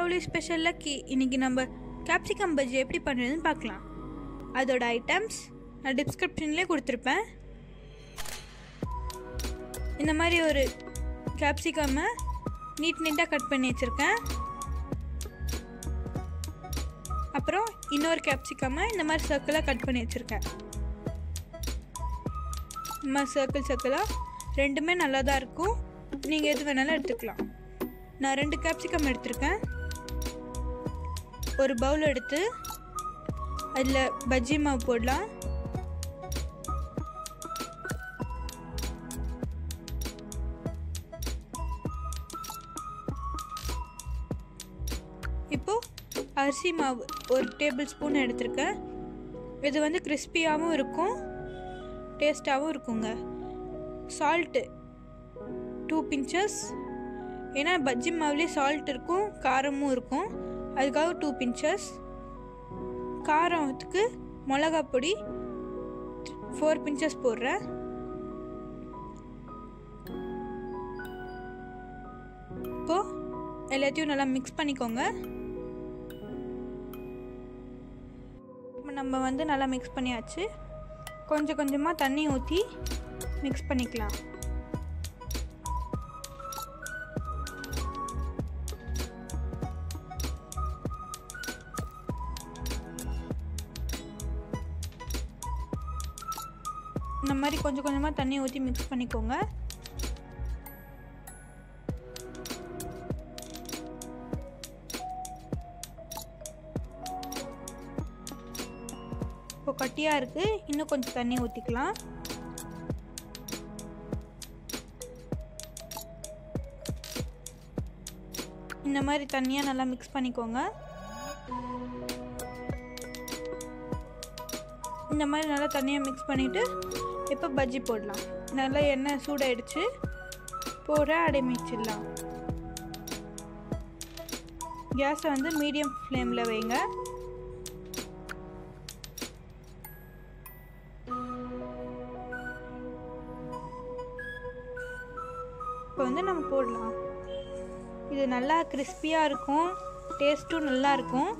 தீபாவளி ஸ்பெஷலில் இன்றைக்கி நம்ம கேப்சிகம் பஜ்ஜி எப்படி பண்ணுறதுன்னு பார்க்கலாம். அதோட ஐட்டம்ஸ் நான் டிஸ்கிரிப்ஷன்லேயே கொடுத்துருப்பேன். இந்த மாதிரி ஒரு கேப்சிகம்மை நீட்டாக கட் பண்ணி வச்சுருக்கேன். அப்புறம் இன்னொரு கேப்சிகம்மை இந்த மாதிரி சர்க்கிளாக கட் பண்ணி வச்சுருக்கேன். இந்த மாதிரி சர்க்கிளாக ரெண்டுமே நல்லா தான் இருக்கும். நீங்கள் எது வேணாலும் எடுத்துக்கலாம். நான் 2 கேப்சிகம் எடுத்திருக்கேன். ஒரு பவுல் எடுத்து அதில் பஜ்ஜி மாவு போடலாம். இப்போது அரிசி மாவு 1 டேபிள் ஸ்பூன் எடுத்திருக்கேன். இது கிறிஸ்பியாகவும் இருக்கும், டேஸ்ட்டாகவும் இருக்குங்க. சால்ட்டு 2 பிஞ்சஸ், ஏன்னா பஜ்ஜி மாவுலேயே சால்ட் இருக்கும், காரமும் இருக்கும், அதுக்காக 2 பிஞ்சஸ். காரத்துக்கு மிளகா பொடி 4 பிஞ்சஸ் போடுறேன். இப்போது எல்லாத்தையும் நல்லா மிக்ஸ் பண்ணிக்கோங்க. நம்ம நல்லா மிக்ஸ் பண்ணியாச்சு. கொஞ்சம் கொஞ்சமாக தண்ணி ஊற்றி மிக்ஸ் பண்ணிக்கலாம். இந்த மாதிரி கொஞ்சம் கொஞ்சமாக தண்ணி ஊற்றி மிக்ஸ் பண்ணிக்கோங்க. இப்போ கட்டியாக இருக்குது, இன்னும் கொஞ்சம் தண்ணி ஊற்றிக்கலாம். இந்த மாதிரி தண்ணியாக நல்லா மிக்ஸ் பண்ணிக்கோங்க. இந்த மாதிரி நல்லா தண்ணியாக மிக்ஸ் பண்ணிவிட்டு இப்போ பஜ்ஜி போடலாம். நல்லா எண்ணெய் சூடாயிடுச்சு, போட அடைமிச்சிடலாம். கேஸை மீடியம் ஃப்ளேமில் வைங்க. இப்போ நம்ம போடலாம். இது நல்லா கிறிஸ்பியாக இருக்கும், டேஸ்ட்டும் நல்லா இருக்கும்.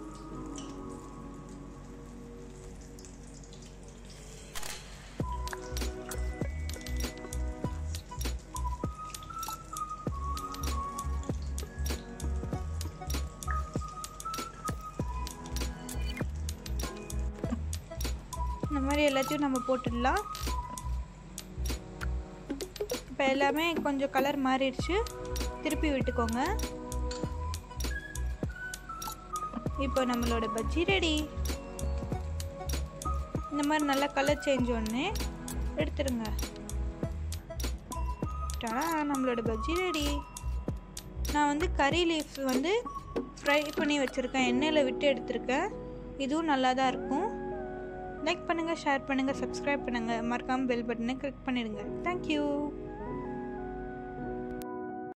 இந்த மாதிரி எல்லாத்தையும் நம்ம போட்டுடலாம். இப்போ எல்லாமே கொஞ்சம் கலர் மாறிடுச்சு, திருப்பி விட்டுக்கோங்க. இப்போ நம்மளோட பஜ்ஜி ரெடி. இந்த மாதிரி நல்லா கலர் சேஞ்ச் ஒன்று எடுத்துருங்க. நம்மளோட பஜ்ஜி ரெடி. நான் கறி லீஃப் ஃப்ரை பண்ணி வச்சுருக்கேன், எண்ணெயில் விட்டு எடுத்துருக்கேன். இதுவும் நல்லா தான் இருக்கும். லைக் பண்ணுங்கள், ஷேர் பண்ணுங்கள், சப்ஸ்கிரைப் பண்ணுங்கள், மறக்காமல் பெல் பட்டனை கிளிக் பண்ணிடுங்க. தேங்க்யூ.